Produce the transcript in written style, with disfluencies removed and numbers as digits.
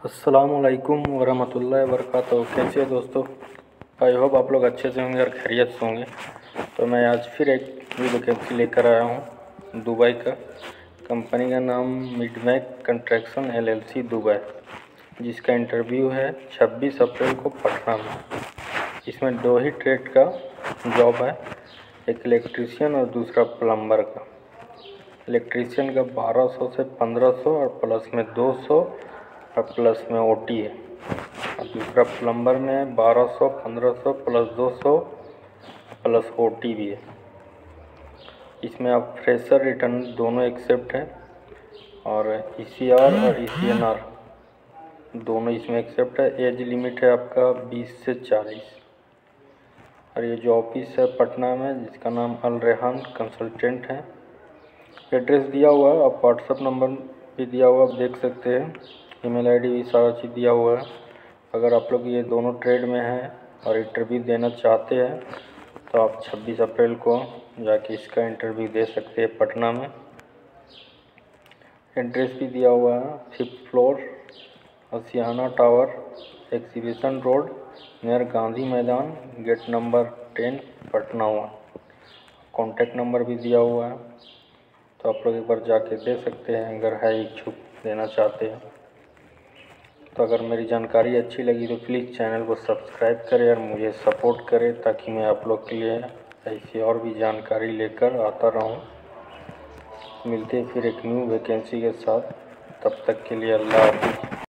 अस्सलामुअलैकुम वरहमतुल्लाहि वबरकातुहू। कैसे हो दोस्तों? आई होप आप लोग अच्छे से होंगे और खैरियत से होंगे। तो मैं आज फिर एक न्यू वैकेंसी लेकर आया हूँ दुबई का। कंपनी का नाम मिडमैक कंस्ट्रक्शन LLC दुबई, जिसका इंटरव्यू है 26 अप्रैल को पटना में। इसमें दो ही ट्रेड का जॉब है, एक इलेक्ट्रीशियन और दूसरा प्लम्बर का। इलेक्ट्रीशियन का 1200 से 1500 और प्लस में 200 और प्लस में OT है, और दूसरा प्लम्बर में 1200, 1500 प्लस 200 प्लस OT भी है। इसमें आप फ्रेशर रिटर्न दोनों एक्सेप्ट है, और ECR और ECNR दोनों इसमें एक्सेप्ट है। एज लिमिट है आपका 20 से 40। और ये जो ऑफिस है पटना में, जिसका नाम अल रेहान कंसल्टेंट है। एड्रेस दिया हुआ है, आप व्हाट्सअप नंबर भी दिया हुआ, आप देख सकते हैं। ईमेल ID भी सारा चीज़ दिया हुआ है। अगर आप लोग ये दोनों ट्रेड में हैं और इंटरव्यू देना चाहते हैं तो आप 26 अप्रैल को जाके इसका इंटरव्यू दे सकते हैं पटना में। एड्रेस भी दिया हुआ है, 5th floor Ashiana tower, exhibition road, near Gandhi Maidan, gate number 10, Patna 1। Contact number भी दिया हुआ है, तो आप लोग एक बार जाके दे सकते हैं अगर है इच्छुक देना चाहते हैं। तो अगर मेरी जानकारी अच्छी लगी तो प्लीज़ चैनल को सब्सक्राइब करें और मुझे सपोर्ट करें, ताकि मैं आप लोग के लिए ऐसी और भी जानकारी लेकर आता रहूं। मिलते हैं फिर एक न्यू वैकेंसी के साथ, तब तक के लिए अल्लाह हाफ़िज़।